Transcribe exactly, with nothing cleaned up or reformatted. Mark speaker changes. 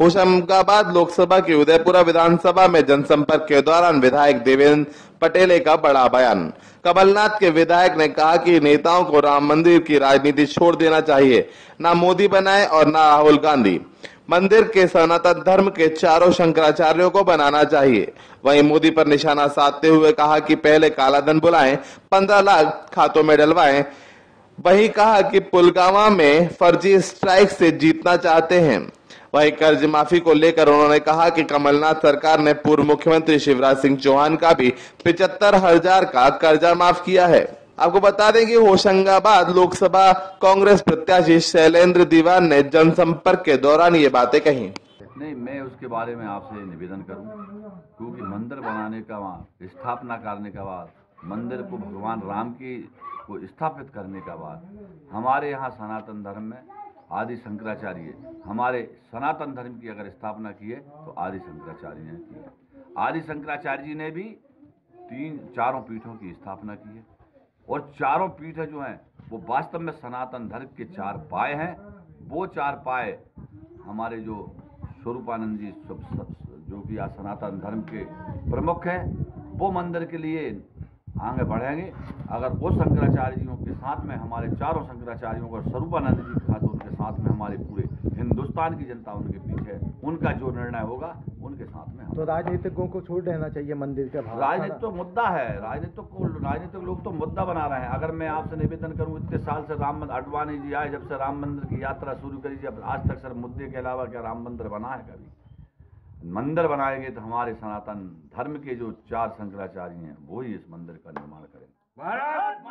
Speaker 1: होशंगाबाद लोकसभा की उदयपुरा विधानसभा में जनसंपर्क के दौरान विधायक देवेंद्र पटेले का बड़ा बयान। कमलनाथ के विधायक ने कहा कि नेताओं को राम मंदिर की राजनीति छोड़ देना चाहिए, ना मोदी बनाए और ना राहुल गांधी। मंदिर के सनातन धर्म के चारों शंकराचार्यों को बनाना चाहिए। वहीं मोदी पर निशाना साधते हुए कहा कि पहले काला धन बुलाएं, पंद्रह लाख खातों में डलवाएं। वहीं कहा कि पुलवामा में फर्जी स्ट्राइक से जीतना चाहते हैं। वहीं कर्ज माफी को लेकर उन्होंने कहा कि कमलनाथ सरकार ने पूर्व मुख्यमंत्री शिवराज सिंह चौहान का भी पिचहत्तर हजार का कर्जा माफ किया है। आपको बता दें कि होशंगाबाद लोकसभा कांग्रेस प्रत्याशी शैलेंद्र दीवान ने जनसंपर्क के दौरान ये बातें कही।
Speaker 2: नहीं, मैं उसके बारे में आपसे निवेदन करूं, क्योंकि मंदिर बनाने का बाद, स्थापना करने का बाद, मंदिर को भगवान राम की को स्थापित करने का बाद, हमारे यहाँ सनातन धर्म में आदि शंकराचार्य, हमारे सनातन धर्म की अगर स्थापना की है तो आदि शंकराचार्य ने की है। आदि शंकराचार्य जी ने भी तीन चारों पीठों की स्थापना की है, और चारों पीठ जो हैं वो वास्तव में सनातन धर्म के चार पाए हैं। वो चार पाए हमारे जो स्वरूपानंद जी जो कि आज सनातन धर्म के प्रमुख हैं, वो मंदिर के लिए आगे बढ़ेंगे। अगर वो शंकराचार्य जियों के साथ में हमारे चारों शंकराचार्यों का स्वरूपानंद जी के साथ उनके साथ में हमारे पूरे हिंदुस्तान की जनता उनके पीछे, उनका जो निर्णय होगा उनके साथ में।
Speaker 3: तो राजनीतिकों को छोड़ देना चाहिए मंदिर का भाव।
Speaker 2: राजनीति तो मुद्दा है, राजनीतिक को राजनीतिक लोग तो मुद्दा बना रहे हैं। अगर मैं आपसे निवेदन करूं, इतने साल से राम मंदिर, अडवाणी जी आए जब से राम मंदिर की यात्रा शुरू करी, जब आज तक सर मुद्दे के अलावा क्या राम मंदिर बना है? कभी मंदिर बनाएंगे तो हमारे सनातन धर्म के जो चार शंकराचार्य हैं वो ही इस मंदिर का निर्माण करेंगे।